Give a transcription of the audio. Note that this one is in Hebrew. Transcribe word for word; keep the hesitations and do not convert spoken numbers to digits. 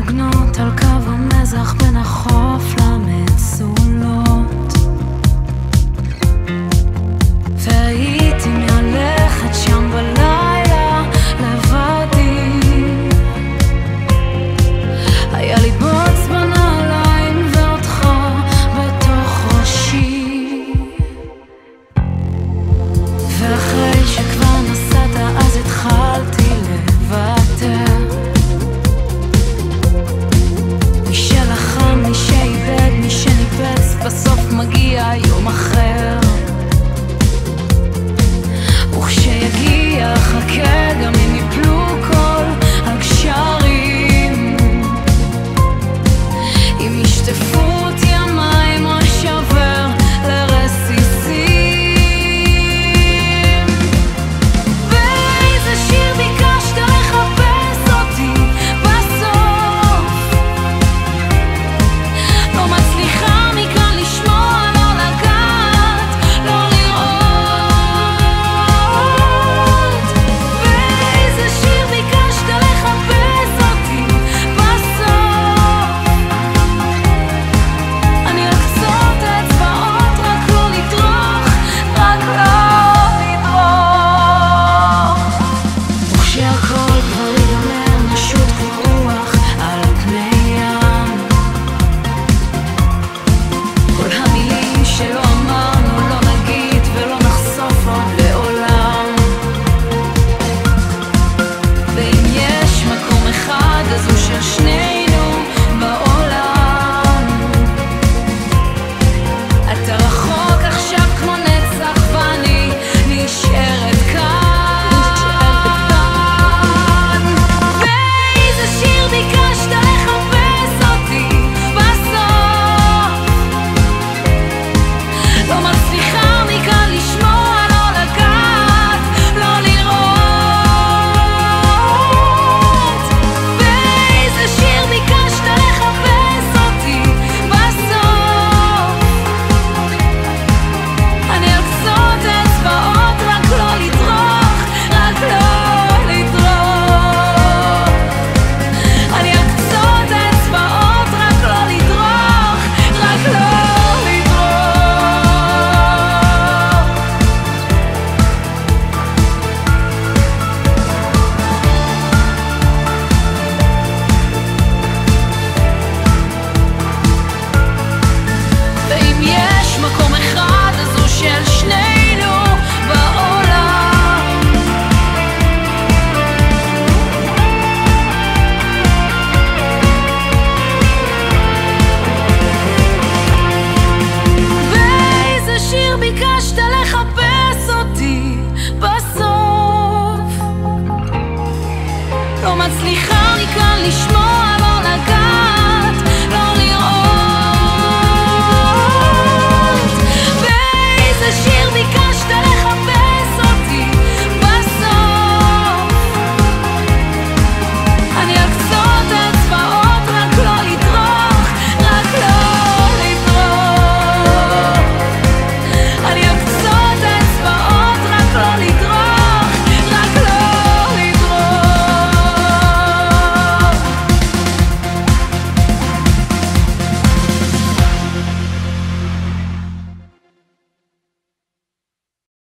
מנגנות על קו המזח בין החוף למצולות, והייתי מהלכת שם בלילה לבדי. היה לי בוץ בנעליים ואותך בתוך ראשי, ואחרי שכבר נסעת אז התחלתי לוותר. מי שלחם, מי שאיבד, מי שניפץ, בסוף מגיע יום אחר. וכשיגיע חכה גם אם יפלו כל הגשרים, אם ישטפו אותי המים או שובר לרסיסים. באיזה שיר ביקשת לחפש אותי בסוף? לא מצליחה מכאן לשמוע, לא לגעת, לא לראות. באיזה שיר ביקשת לחפש אותי בסוף? אני אקצור את האצבעות, רק לא לטרוח, רק לא לטרוח. וכשהכל כבר ייגמר נשוט כמו רוח על פני ים. כל המילים שלא אמרנו לא נגיד ולא נחשוף עוד לעולם. ואם יש מקום אחד אז הוא של שנינו בעולם. אתה רחוק עכשיו כמו נצח ואני נשארת כאן. באיזה שיר ביקשת לחפש אותי בסוף? לא מצליחה מכאן לשמוע, לא לגעת, לא לראות. באיזה שיר ביקשת לחפש אותי בסוף? אני אקצור את האצבעות, רק לא לטרוח, רק לא לטרוח. אני אקצור את האצבעות, רק לא לטרוח, רק לא לטרוח. ואם יש מקום אחד אז הוא של שנינו בעולם. באיזה שיר ביקשת לחפש אותי בסוף? לא מצליחה מכאן לשמוע,